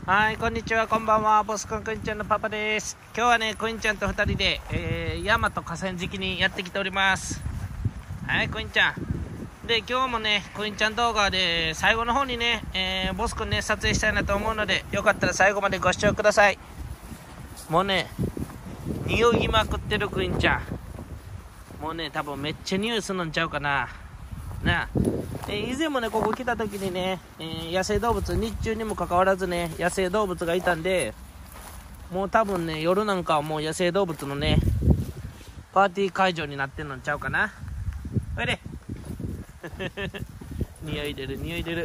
はい、こんにちは、こんばんは。ボスくん、くんちゃんのパパです。今日はね、くんちゃんと2人で、山と河川敷にやってきております。はい、くんちゃん。で、今日もね、くんちゃん動画で最後の方にね、ボスくんね、撮影したいなと思うので、よかったら最後までご視聴ください。もうね、匂いまくってるくんちゃん。もうね、多分めっちゃ匂いするのんちゃうかな。なあ、以前もね、ここ来た時にね、野生動物、日中にもかかわらずね、野生動物がいたんで、もう多分ね、夜なんかはもう野生動物のね、パーティー会場になってんのちゃうかな。おいで匂い出る、匂い出る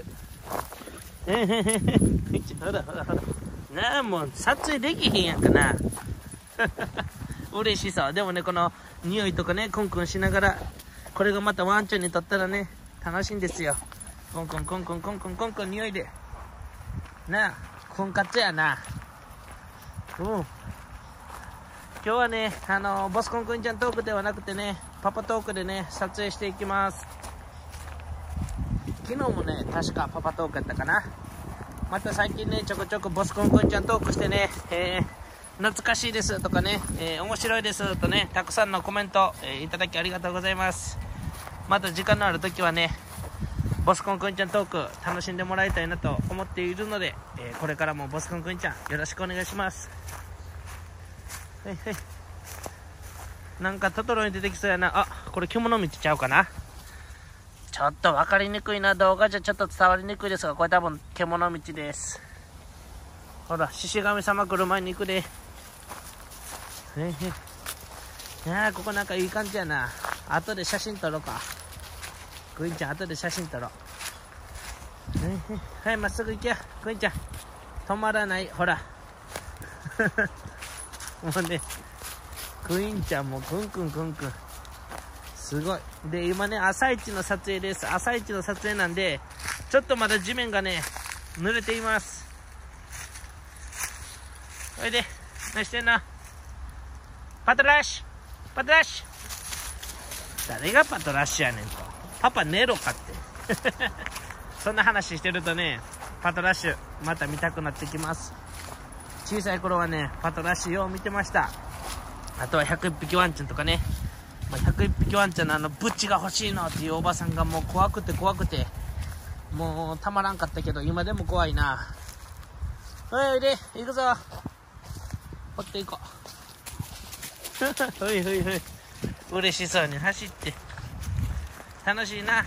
ほらほらほらなあ、もう撮影できへんやんかな嬉しそう。でもね、この匂いとかね、クンクンしながら、これがまたワンちゃんにとったらね、楽しいんですよ。コンコンコンコンコンコンコンコン匂いで。なあ、婚活やな。今日はね、ボスコンくんちゃんトークではなくてね、パパトークでね、撮影していきます。昨日もね、確かパパトークやったかな。また最近ね、ちょこちょこボスコンくんちゃんトークしてね、懐かしいですとかね、面白いですとね、たくさんのコメント、いただきありがとうございます。また時間のある時はね、ボスコンくんちゃんトーク楽しんでもらいたいなと思っているので、これからもボスコンくんちゃんよろしくお願いします。はいはい。なんかトトロに出てきそうやな。あ、これ獣道ちゃうかな。ちょっと分かりにくいな。動画じゃちょっと伝わりにくいですが、これ多分獣道です。ほら、獅子神様来る前に行くで。いやー、ここなんかいい感じやな。後で写真撮ろうか。クインちゃん、後で写真撮ろう。はい、まっすぐ行けや。クインちゃん、止まらない。ほら。もうね、クインちゃんもクンクンクンクン。すごい。で、今ね、朝一の撮影です。朝一の撮影なんで、ちょっとまだ地面がね、濡れています。おいで、何してんの？パトラッシュパトラッシュ。誰がパトラッシュやねんと。パパ寝ろかってそんな話してるとね、パトラッシュまた見たくなってきます。小さい頃はね、パトラッシュよう見てました。あとは101匹ワンちゃんとかね、101匹ワンちゃんのブッチが欲しいのっていうおばさんがもう怖くて怖くて、もうたまらんかったけど、今でも怖いな。おいで、行くぞ。掘っていこうほいほいほい。嬉しそうに走って楽しいな。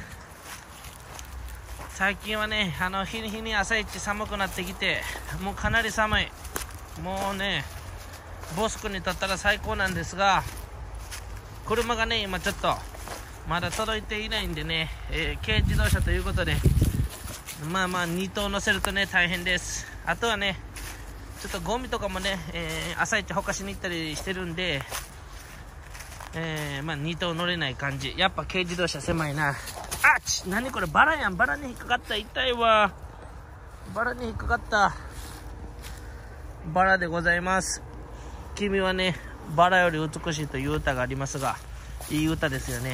最近はね、日に日に朝一寒くなってきて、もうかなり寒い。もうね、ボス君にとったら最高なんですが、車がね、今ちょっとまだ届いていないんでね、軽自動車ということで、まあ2頭乗せるとね大変です。あとはね、ちょっとゴミとかもね、朝一ほかしに行ったりしてるんで、2頭乗れない感じ。やっぱ軽自動車狭いな。あっち、何これ、バラやん。バラに引っかかった。痛いわ。バラに引っかかった。バラでございます。君はね、バラより美しいという歌がありますが、いい歌ですよね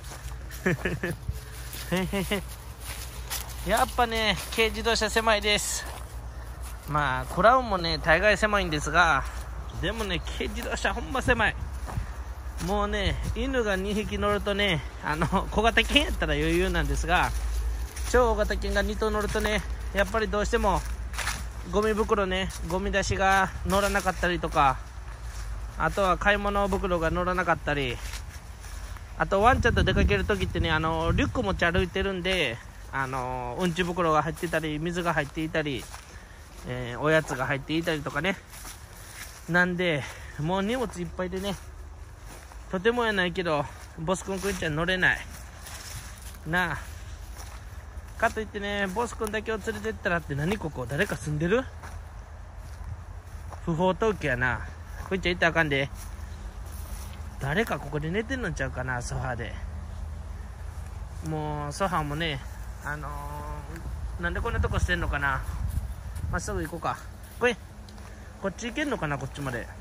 やっぱね、軽自動車狭いです。まあクラウンもね大概狭いんですが、でもね、軽自動車ほんま狭い。もうね、犬が2匹乗るとね、小型犬やったら余裕なんですが、超大型犬が2頭乗るとね、やっぱりどうしてもゴミ袋ね、ゴミ出しが乗らなかったりとか、あとは買い物袋が乗らなかったり、あとワンちゃんと出かけるときってね、リュック持ち歩いてるんで、うんち袋が入ってたり、水が入っていたり、おやつが入っていたりとかね。なんで、もう荷物いっぱいでね、とてもやないけど、ボスくんくんちゃん乗れない。なあ。かといってね、ボスくんだけを連れてったらって、何ここ誰か住んでる？不法投棄やな。くんちゃん行ったらあかんで。誰かここで寝てんのちゃうかな、ソファーで。もう、ソファーもね、なんでこんなとこしてんのかな。まっすぐ行こうか。こっち行けんのかな、こっちまで。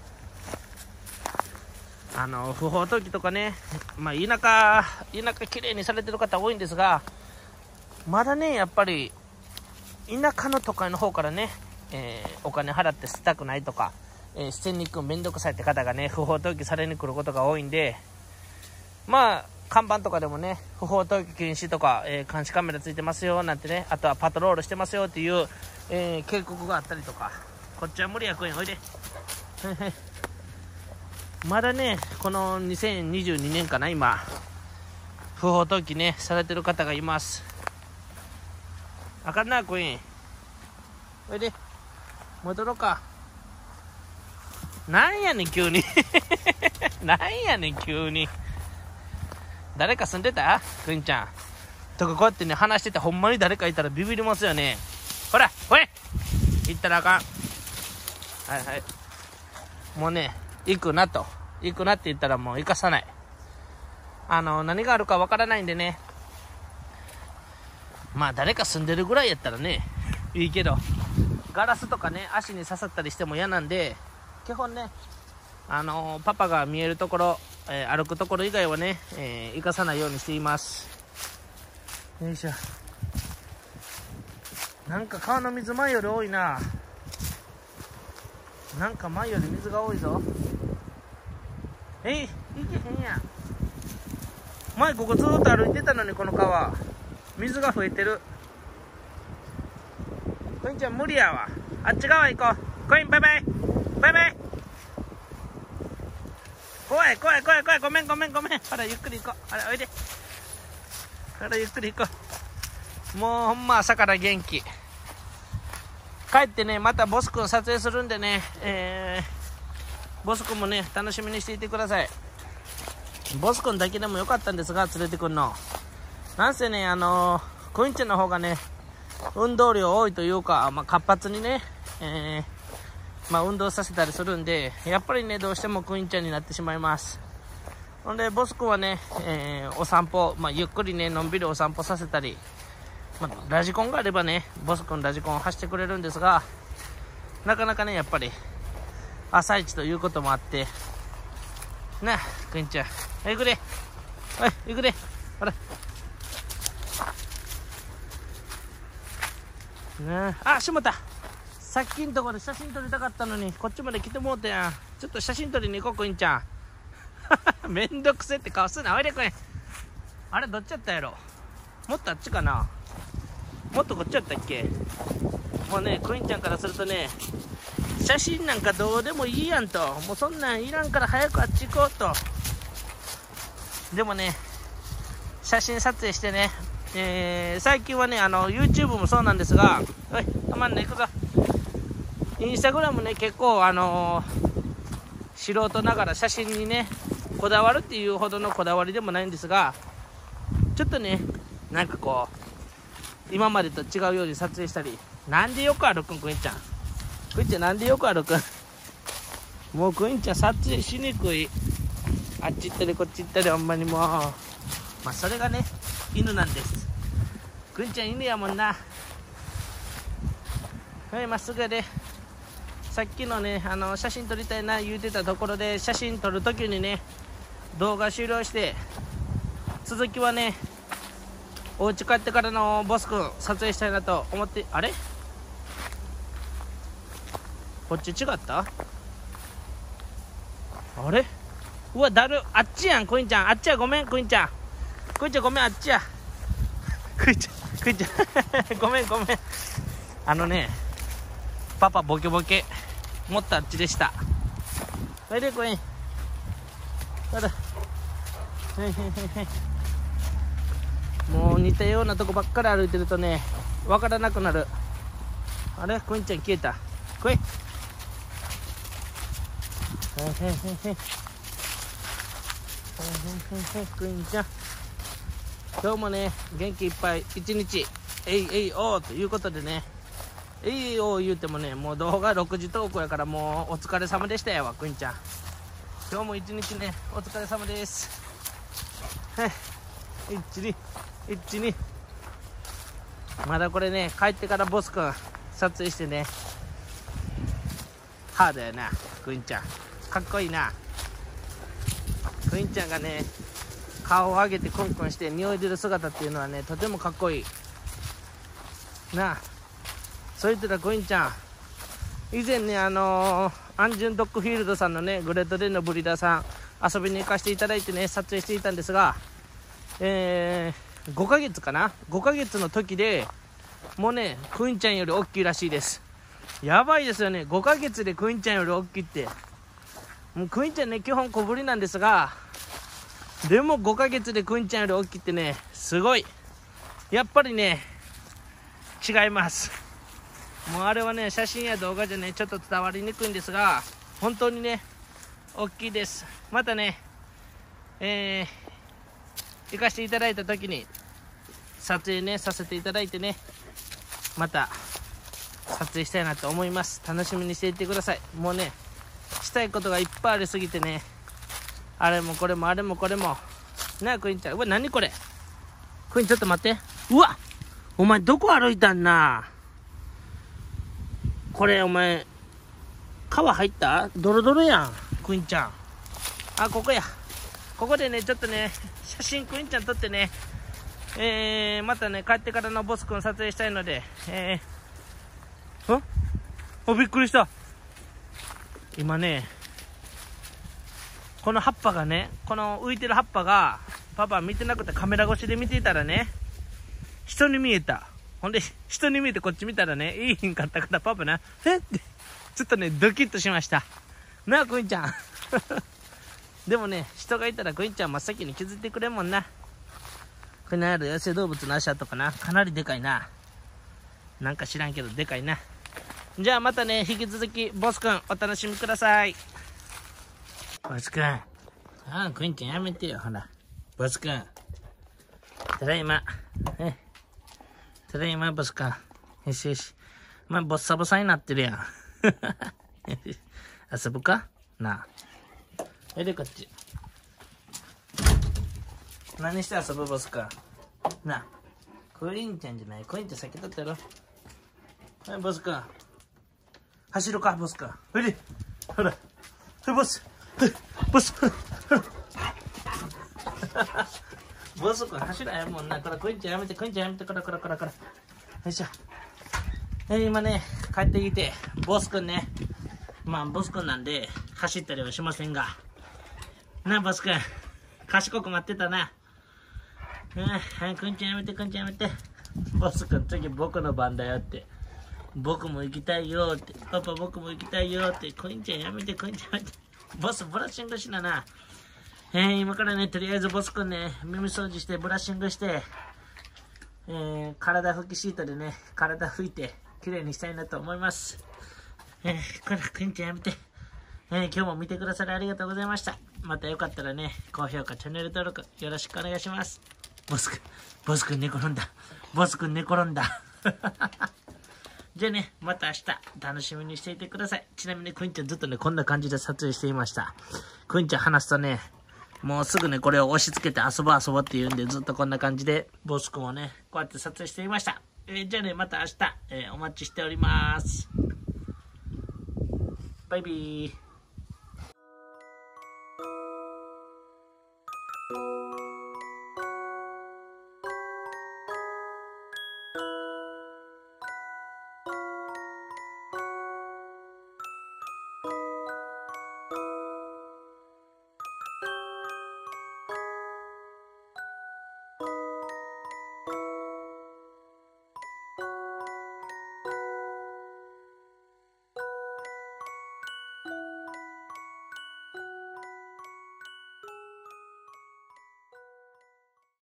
不法投棄とかね、田舎きれいにされてる方多いんですが、まだね、やっぱり田舎の都会の方からね、 お金払って捨てたくないとか、捨てに行くめんどくさいって方がね、不法投棄されに来ることが多いんで、まあ看板とかでもね、不法投棄禁止とか、監視カメラついてますよなんてね、あとはパトロールしてますよっていう、警告があったりとか。こっちは無理や、くんおいで。まだね、この2022年かな、今不法投棄ねされてる方がいます。あかんな、クイーンおいで、戻ろうか。なんやねん急になんやねん急に。誰か住んでたクイーンちゃんとか、こうやってね話しててほんまに誰かいたらビビりますよね。ほらほい行ったらあかん。はいはい、もうね、行くなって言ったらもう行かさない。何があるかわからないんでね、まあ誰か住んでるぐらいやったらねいいけど、ガラスとかね足に刺さったりしても嫌なんで、基本ねパパが見えるところ、歩くところ以外はね、行かさないようにしています。よいしょ。なんか川の水前より多いな。なんか前より水が多いぞ。行けへんやん。前ここずーっと歩いてたのに、この川水が増えてる。コインちゃん無理やわ。あっち側行こう。コインバイバイバイバイ。怖いごめん。ほらゆっくり行こう。ほらおいで。ほらゆっくり行こう。もうほんま朝から元気。帰ってねまたボス君撮影するんでね、ボス君もね楽しみにしていてください。ボス君だけでもよかったんですが、連れてくんのなんせね、クインちゃんの方がね運動量多いというか、活発にね、運動させたりするんで、やっぱりねどうしてもクインちゃんになってしまいます。ほんでボス君はね、お散歩、ゆっくりねのんびりお散歩させたり、ラジコンがあればねボス君ラジコンを走ってくれるんですが、なかなかねやっぱり朝一ということもあってなあ、クインちゃん行くで、行くで、ほらなあ。しまった、さっきんとこで写真撮りたかったのにこっちまで来てもうてやん。ちょっと写真撮りに行こうクインちゃんめんどくせって顔すな。おいでクイン。あれどっちやったやろ。もっとあっちかな、もっとこっちやったっけ。もうねクインちゃんからするとね、写真なんかどうでもいいやんと、もうそんなんいらんから早くあっち行こうと。でもね写真撮影してね、最近はねYouTube もそうなんですが、おい止まんね、行くぞ。インスタグラムね結構素人ながら写真にねこだわるっていうほどのこだわりでもないんですが、ちょっとねなんかこう今までと違うように撮影したり。なんでよく歩くんクインちゃん。クインちゃんなんでよく歩くんもうクインちゃん撮影しにくい。あっち行ったりこっち行ったりほんまにもう、それがね犬なんです。クインちゃん犬やもんな。はい、まっすぐやで。さっきのね写真撮りたいな言うてたところで、写真撮るときにね動画終了して、続きはねお家帰ってからのボス君撮影したいなと思って。あれこっち違った。あれうわだる、あっちやんクインちゃん。あっちや、ごめんクインちゃん。クインちゃんごめん、あっちやクインちゃんごめんパパボケボケ、もっとあっちでした。おいでクイン。ほらもう似たようなとこばっかり歩いてるとねわからなくなる。あれクインちゃん消えた。クインクインちゃん今日もね元気いっぱい一日えいおーということでね、えいおー言うてもねもう動画6時投稿やから、もうお疲れ様でしたよクインちゃん。今日も一日ねお疲れ様です。12まだこれね帰ってからボス君撮影してね、ハードやなクインちゃん。かっこいいなクインちゃんがね顔を上げてコンコンして匂い出る姿っていうのはねとてもかっこいいなあ。そう言ってたクインちゃん以前ね、アンジュンドッグフィールドさんのね、グレートデンのブリーダーさん、遊びに行かせていただいてね、撮影していたんですが、5ヶ月かな ?5 ヶ月の時で、もうね、クイーンちゃんより大きいらしいです。やばいですよね。5ヶ月でクイーンちゃんより大きいって。もうクイーンちゃんね、基本小ぶりなんですが、でも5ヶ月でクイーンちゃんより大きいってね、すごい。やっぱりね、違います。もうあれはね、写真や動画じゃね、ちょっと伝わりにくいんですが、本当にね、大きいです。またね、行かせていただいた時に撮影ねさせていただいてね、また撮影したいなと思います。楽しみにしていてください。もうね、したいことがいっぱいありすぎてね、あれもこれもあれもこれもなあ。クイーンちゃん、うわ、何これ。クイーンちょっと待って。うわ、お前どこ歩いたんな。これお前川入った？ドロドロやんクイーンちゃん。あ、ここや。ここでね、ちょっとね、写真クイーンちゃん撮ってね、またね、帰ってからのボス君撮影したいので、びっくりした。今ね、この葉っぱがね、この浮いてる葉っぱが、パパ見てなくてカメラ越しで見ていたらね、人に見えた。ほんで、人に見えてこっち見たらね、いいひんかったからパパな、って、ちょっとね、ドキッとしました。なあ、クイーンちゃん。でもね、人がいたらクイーンちゃん真っ先に気づいてくれんもんな。これ何やろ、野生動物の足跡かな。かなりでかいな。なんか知らんけどでかいな。じゃあまたね、引き続きボスくんお楽しみください。ボスくん、クイーンちゃんやめてよ。ほらボスくん、ただいま。ただいまボスくん。よしよし、まあボッサボサになってるやん。遊ぶかなあ。でこっち何して遊ぶボスかなあ。クイーンちゃんじゃない、クイーンって先だったやろ。はい、ボスか走るかボスか。ほいで、ほら、ボス、ボス、ボスくん走らへんもんな。こらクイーンちゃんやめて、クイーンちゃんやめて、こらこらこらこら。よいしょ。今ね、帰ってきて、ボスくんね、まあボスくんなんで走ったりはしませんが、なあボスくん、賢く待ってたな。クイーンちゃんやめて、クイーンちゃんやめて。ボスくん次僕の番だよって。僕も行きたいよって。パパ僕も行きたいよって。クイーンちゃんやめて、クイーンちゃんやめて。ボスブラッシングしなな。今からね、とりあえずボスくんね、耳掃除してブラッシングして、体拭きシートでね、体拭いて、綺麗にしたいなと思います。これ、クイーンちゃんやめて。今日も見てくださりありがとうございました。またよかったらね、高評価、チャンネル登録よろしくお願いします。ボスくん寝転んだ。ボスくん寝転んだ。じゃあね、また明日楽しみにしていてください。ちなみにクイーンちゃんずっとね、こんな感じで撮影していました。クイーンちゃん話すとね、もうすぐね、これを押し付けて遊ぼう遊ぼうって言うんで、ずっとこんな感じで、ボスくんをね、こうやって撮影していました。じゃあね、また明日、お待ちしております。バイビー。